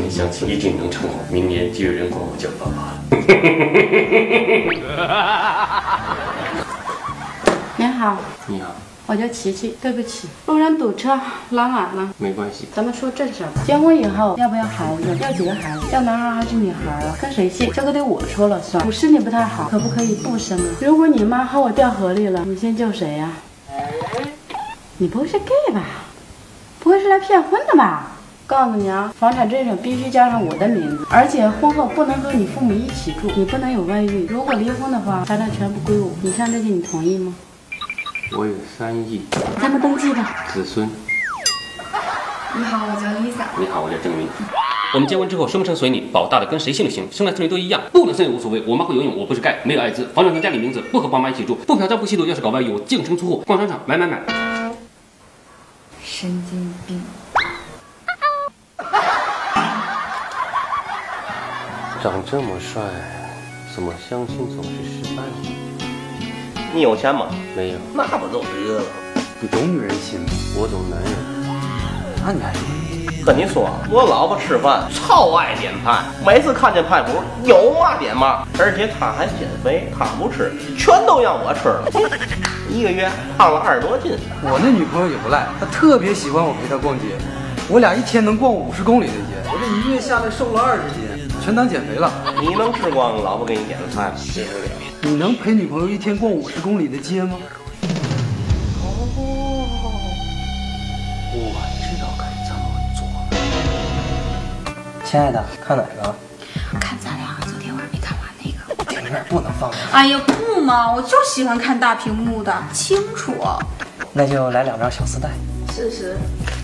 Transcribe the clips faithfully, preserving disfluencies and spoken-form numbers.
年相亲一定能成功，明年就有人管我叫爸爸。 你好。 你好。 我叫琪琪，对不起，路上堵车拉晚了。 没关系， 咱们说正事儿吧。结婚以后要不要孩子？要几个孩子？要男孩还是女孩啊？跟谁姓？这个得我说了算。我身体不太好，可不可以不生啊？如果你妈和我掉河里了，你先救谁呀、啊？你不会是 gay 吧？不会是来骗婚的吧？告诉你啊，房产证上必须加上我的名字，而且婚后不能和你父母一起住，你不能有外遇。如果离婚的话，财产全部归我。以上这些你同意吗？ 我有三亿， 咱们登记吧。 子孙。 你好，我叫 Lisa。 你好，我叫郑明。我们结婚之后，生不生随你，保大的跟谁姓的姓，生男生女都一样，不能生也无所谓。我妈会游泳，我不是盖，没有艾滋，房产证加你名字，不和爸妈一起住，不嫖娼不吸毒，要是搞外遇，我净身出户，逛商场买买买。 神经病。 长这么帅，怎么相亲总是失败呢？ 你有钱吗？ 没有， 那不就得了？ 你懂女人心吗？ 我懂男人。 那你还懂？ 跟你说，我老婆吃饭超爱点菜，每次看见菜谱有嘛点嘛，而且她还减肥，她不吃，全都让我吃了。一个月胖了二十多斤。 我那女朋友也不赖，她特别喜欢我陪她逛街，我俩一天能逛五十公里的街，我这一月下来瘦了二十斤，全当减肥了。 你能吃光老婆给你点的菜吗？接受不了。 你能陪女朋友一天逛五十公里的街吗？ 哦， 我知道该怎么做。 亲爱的，看哪个？ 看咱俩昨天晚上没看完那个电影院不能放的。 哎呀，不嘛，我就喜欢看大屏幕的，清楚。 那就来两张小丝带。 试试。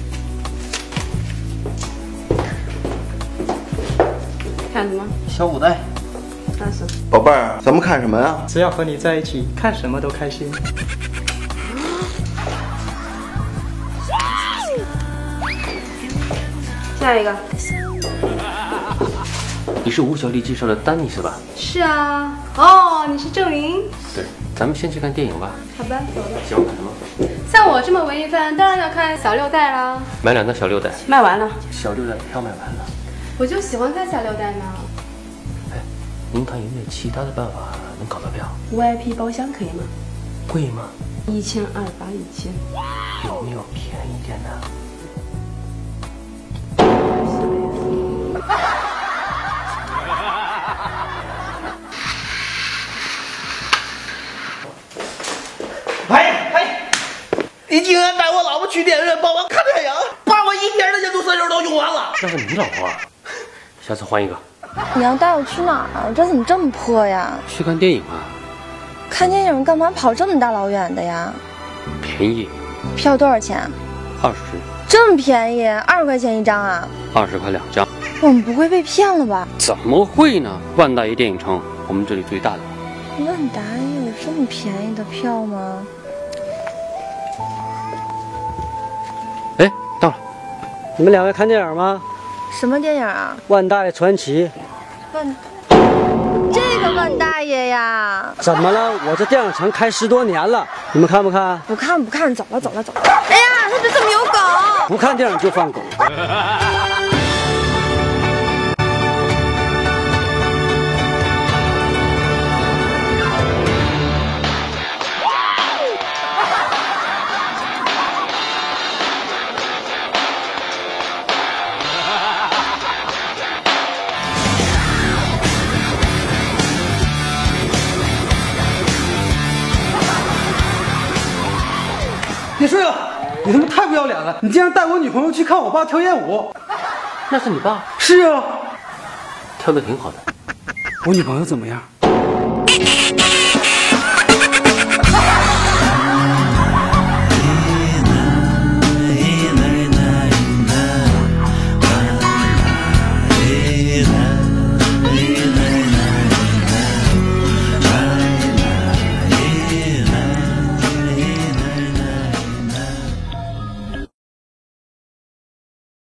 看什么？ 小五带。 那是宝贝儿，咱们看什么呀？ 只要和你在一起，看什么都开心。 下一个。 你是吴小丽介绍的丹尼是吧？ 是啊。哦，你是郑云。 对，咱们先去看电影吧。 好吧，走了。 喜欢看什么？ 像我这么文艺范，当然要看小六代啦。 买两张小六带。 卖完了。 小六带票卖完了。 我就喜欢看小六代嘛。 您看有没有其他的办法能搞到票 ？V I P 包厢可以吗？ 贵吗？ 一千二八一千。 有没有便宜点的？ 哎哎，你竟然带我老婆去电影院包完看电影，把我一天的年度三十都用完了。 那是你老婆，下次换一个。 你要带我去哪儿？这怎么这么破呀？ 去看电影啊！ 看电影干嘛跑这么大老远的呀？ 便宜。 票多少钱？ 二十。 这么便宜，二十块钱一张啊？ 二十块两张。 我们不会被骗了吧？ 怎么会呢？万大爷电影城，我们这里最大的。 万达也有这么便宜的票吗？ 哎，到了。你们两个看电影吗？ 什么电影啊？ 万大爷传奇。 万，这个万大爷呀？ 怎么了？我这电影城开十多年了，你们看不看？ 不看不看，走了走了走了。哎呀，他这怎么有狗？ 不看电影就放狗。 别睡了！你他妈太不要脸了！你竟然带我女朋友去看我爸跳艳舞！ 那是你爸？ 是啊， 跳的挺好的。 我女朋友怎么样？